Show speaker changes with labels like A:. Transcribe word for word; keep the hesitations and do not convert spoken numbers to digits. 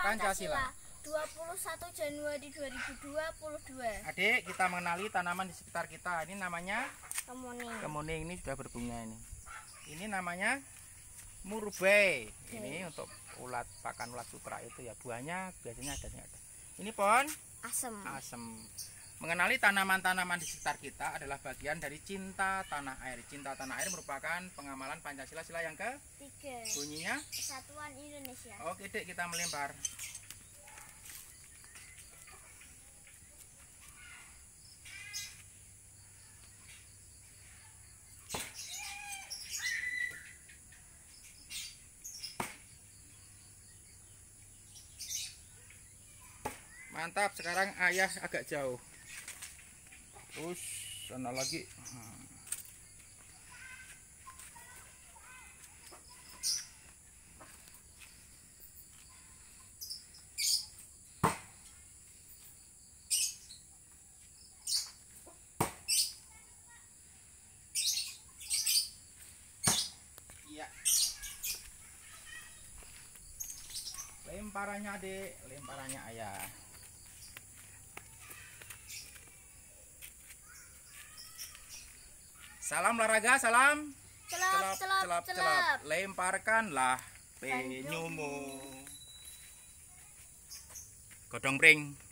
A: Pancasila.
B: dua puluh satu Januari dua ribu dua puluh dua.
A: Adik, kita mengenali tanaman di sekitar kita. Ini namanya
B: Kemuning.
A: kemuning, ini sudah berbunga ini. Ini namanya murbei. Ini untuk ulat pakan ulat sutra itu ya. Buahnya biasanya ada ada. Ini pohon
B: Asem.
A: asem. Mengenali tanaman-tanaman di sekitar kita adalah bagian dari cinta tanah air. Cinta tanah air merupakan pengamalan Pancasila sila yang ke
B: tiga.
A: Bunyinya
B: Kesatuan Indonesia.
A: Oke, Dek, kita melempar. Mantap, sekarang ayah agak jauh. Terus sana lagi. Iya. Lemparannya, Dek, lemparannya ayah. Salam olahraga, salam
B: Celap, celap, celap, celap.
A: Lemparkanlah penyumu. Godong pring.